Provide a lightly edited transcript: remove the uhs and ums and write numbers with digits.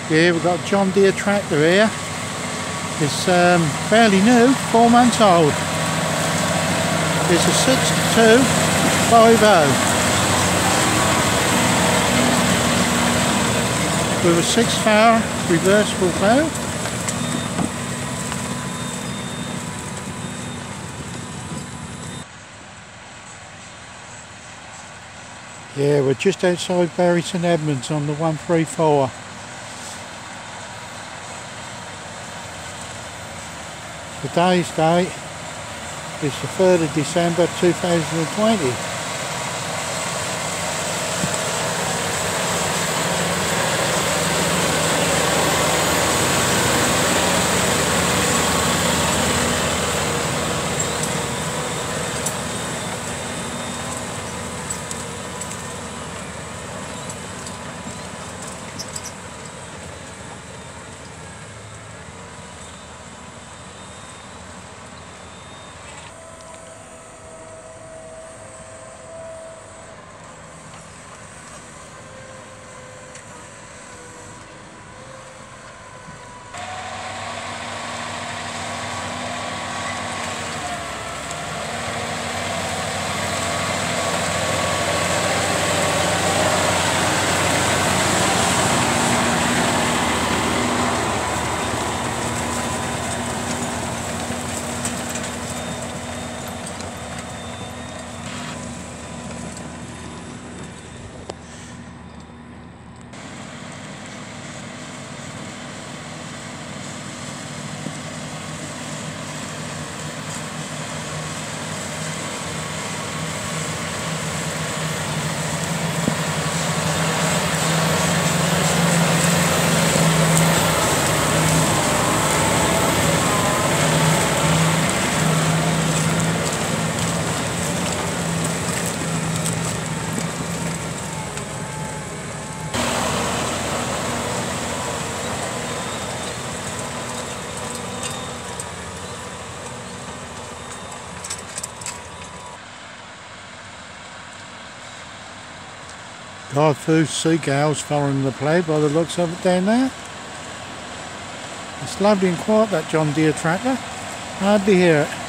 Yeah, we've got a John Deere tractor here. It's fairly new, 4 months old. It's a 6250 with a 6-hour reversible plough. Yeah, we're just outside Bury St Edmunds on the 134. Today's date is the 3rd of December 2020. God, few seagulls following the plough by the looks of it down there. It's lovely and quiet, that John Deere tractor. Hardly hear it.